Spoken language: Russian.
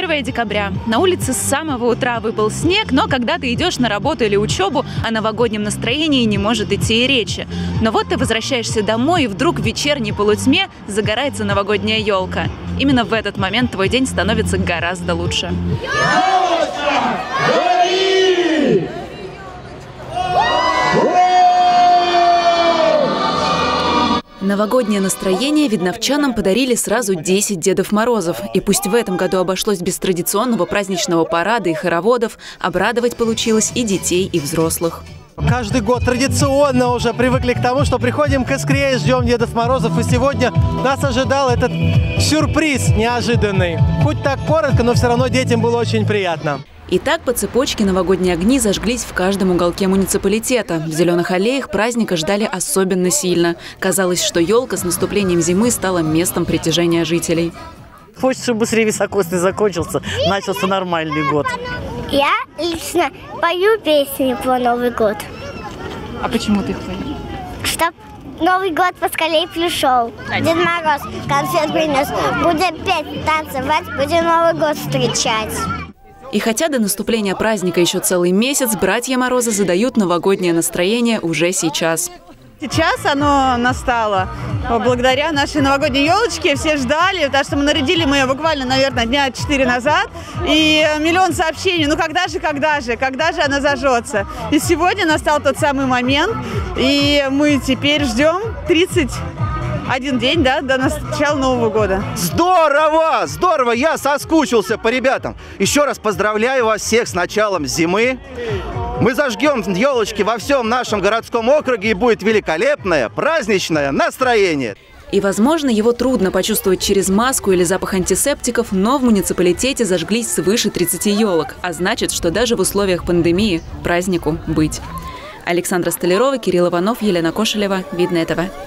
1 декабря. На улице с самого утра выпал снег, но когда ты идешь на работу или учебу, о новогоднем настроении не может идти и речи. Но вот ты возвращаешься домой, и вдруг в вечерней полутьме загорается новогодняя елка. Именно в этот момент твой день становится гораздо лучше. Новогоднее настроение видновчанам подарили сразу 10 Дедов Морозов. И пусть в этом году обошлось без традиционного праздничного парада и хороводов, обрадовать получилось и детей, и взрослых. Каждый год традиционно уже привыкли к тому, что приходим к Искре и ждем Дедов Морозов. И сегодня нас ожидал этот сюрприз неожиданный. Хоть так коротко, но все равно детям было очень приятно. И так по цепочке новогодние огни зажглись в каждом уголке муниципалитета. В зеленых аллеях праздника ждали особенно сильно. Казалось, что елка с наступлением зимы стала местом притяжения жителей. Хочется, чтобы быстрее високосный закончился, начался нормальный год. Я лично пою песни по Новый год. А почему ты их поешь? Чтоб Новый год поскорее пришел. Дед Мороз конфет принес. Будем петь, танцевать, будем Новый год встречать. И хотя до наступления праздника еще целый месяц, братья Морозы задают новогоднее настроение уже сейчас. Сейчас оно настало благодаря нашей новогодней елочке. Все ждали, потому что мы нарядили ее буквально, наверное, дня 4 назад. И миллион сообщений, ну когда же она зажжется. И сегодня настал тот самый момент, и мы теперь ждем 31 день, да, до начала Нового года. Здорово! Здорово! Я соскучился по ребятам. Еще раз поздравляю вас всех с началом зимы. Мы зажгем елочки во всем нашем городском округе, и будет великолепное праздничное настроение. И, возможно, его трудно почувствовать через маску или запах антисептиков, но в муниципалитете зажглись свыше 30 елок. А значит, что даже в условиях пандемии празднику быть. Александра Столярова, Кирилл Иванов, Елена Кошелева. Видное ТВ.